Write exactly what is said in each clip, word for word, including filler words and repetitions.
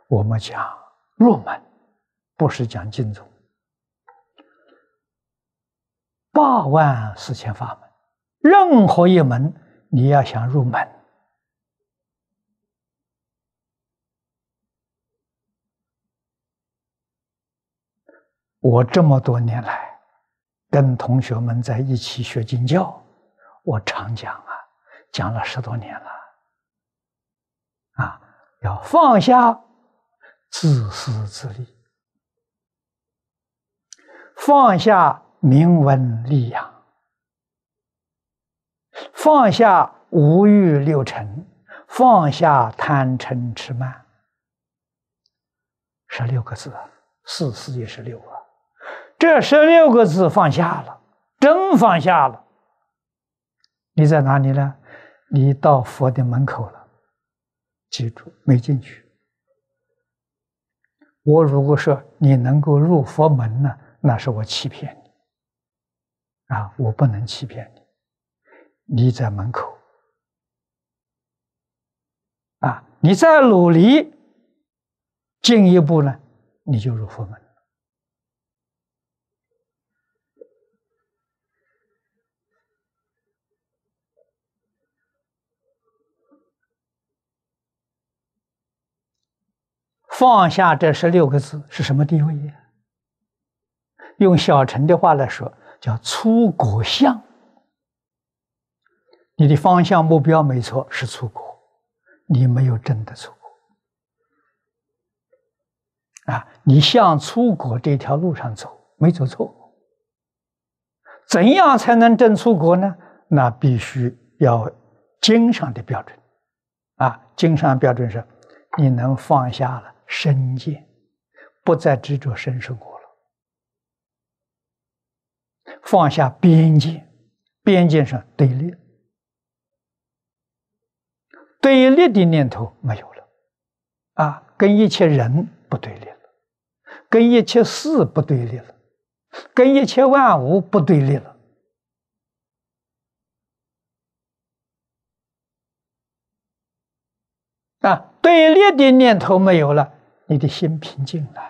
我们讲入门，不是讲经宗。八万四千法门，任何一门你要想入门，我这么多年来跟同学们在一起学经教，我常讲啊，讲了十多年了啊，要放下自私自利，放下名闻利养，放下五欲六尘，放下贪嗔痴慢，十六个字，四四也是六啊。这十六个字放下了，真放下了。你在哪里呢？你到佛的门口了，记住没进去。我如果说你能够入佛门呢，那是我欺骗你啊！我不能欺骗你，你在门口啊！你再努力进一步呢，你就入佛门。放下这十六个字是什么地位呀？用小乘的话来说，叫出国相。你的方向目标没错，是出国，你没有真的出国啊！你向出国这条路上走，没走错。怎样才能真出国呢？那必须要经上的标准啊！经上的标准是，你能放下了身见，不再执着身生活了，放下边界，边界上对立，对立的念头没有了啊，跟一切人不对立了，跟一切事不对立了，跟一切万物不对立了。啊，对立的念头没有了，你的心平静了。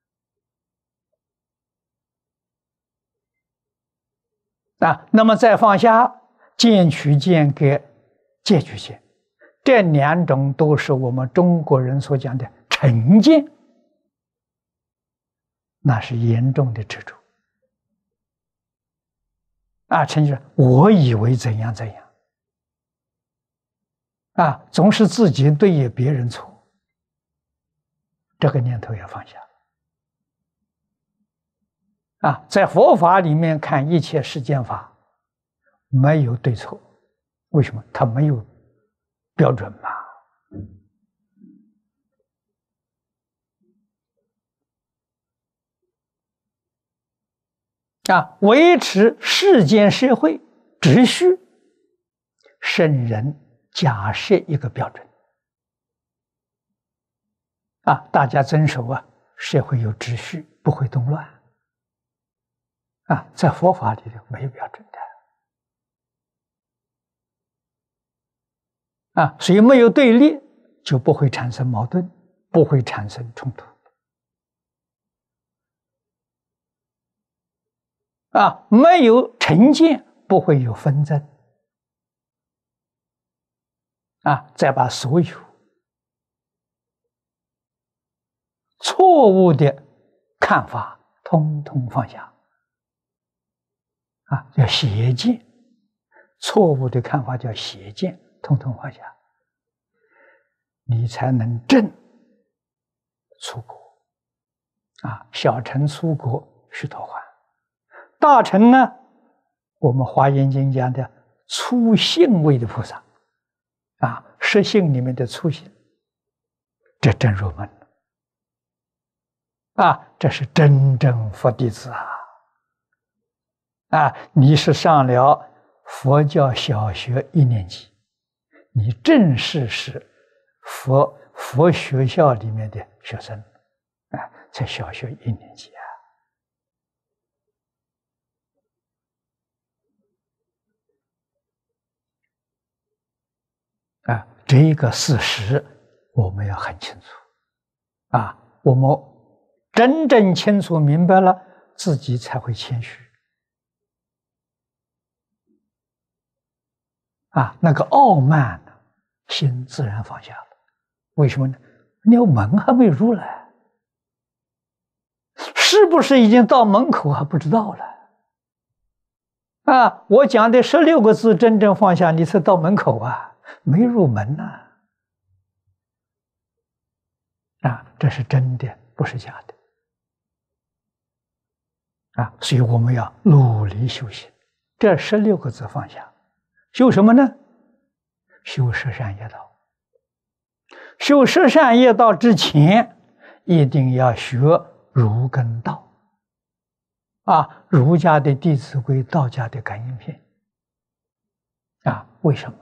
啊，那么再放下见取见跟戒取见，这两种都是我们中国人所讲的成见，那是严重的执着。啊，成见，我以为怎样怎样。啊，总是自己对别人错，这个念头要放下。啊，在佛法里面看一切世间法，没有对错，为什么？它没有标准嘛。啊，维持世间社会秩序，圣人假设一个标准啊，大家遵守啊，社会有秩序，不会动乱啊。在佛法里头没有标准的啊，所以没有对立，就不会产生矛盾，不会产生冲突啊，没有成见，不会有纷争啊。再把所有错误的看法通通放下啊，叫邪见。错误的看法叫邪见，通通放下，你才能正出国啊。小乘出国须陀洹，大乘呢，我们华严经讲的初信位的菩萨啊，实性里面的初信，这真入门啊，这是真正佛弟子啊！啊，你是上了佛教小学一年级，你正式是佛佛学校里面的学生啊，在小学一年级啊！啊，这个事实我们要很清楚啊，我们真正清楚明白了，自己才会谦虚。啊，那个傲慢呢，心自然放下了。为什么呢？你门还没入来，是不是已经到门口还不知道了？啊，我讲的十六个字真正放下，你才到门口啊，没入门呢。啊，这是真的，不是假的。啊，所以我们要努力修行。这十六个字放下，修什么呢？修十善业道。修十善业道之前，一定要学儒跟道。啊，儒家的《弟子规》，道家的《感应篇》。啊，为什么？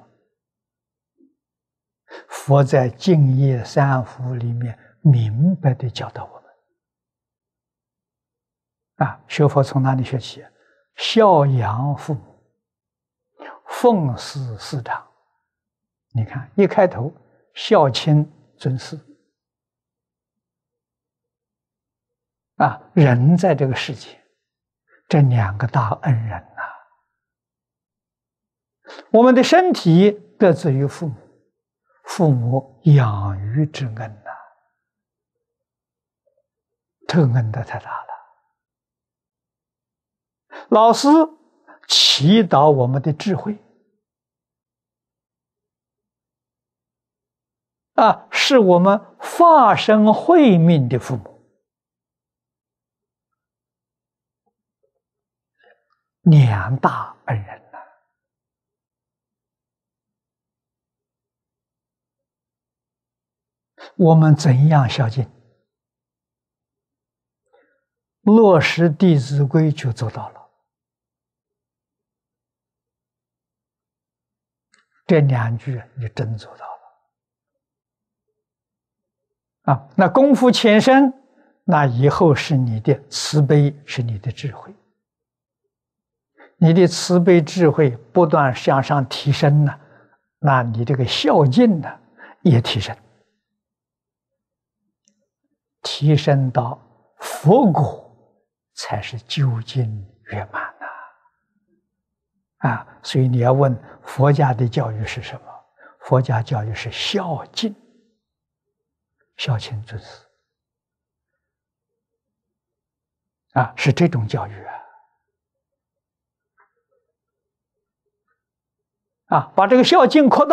佛在净业三福里面明白地教导我们。啊，学佛从哪里学起？孝养父母，奉事师长。你看，一开头孝亲尊师。啊，人在这个世界，这两个大恩人呐、啊，我们的身体得自于父母，父母养育之恩呐、啊，这恩德太大了。老师祈祷我们的智慧，啊，是我们化身慧命的父母，两大恩人呐、啊。我们怎样孝敬？落实《弟子规》就做到了。这两句你真做到了啊！那功夫浅深，那以后是你的慈悲，是你的智慧。你的慈悲智慧不断向上提升呢，那你这个孝敬呢也提升，提升到佛果才是究竟圆满呐！啊，所以你要问佛家的教育是什么？佛家教育是孝敬，孝亲尊师啊，是这种教育啊！啊，把这个孝敬扩大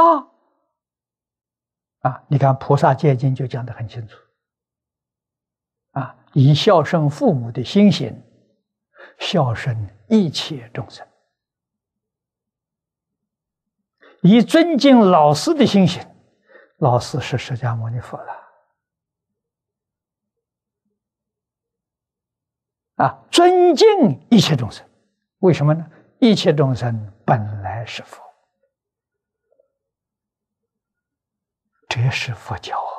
啊！你看《菩萨戒经》就讲得很清楚啊，以孝顺父母的心行，孝顺一切众生。以尊敬老师的心行，老师是释迦牟尼佛了啊！尊敬一切众生，为什么呢？一切众生本来是佛，这是佛教。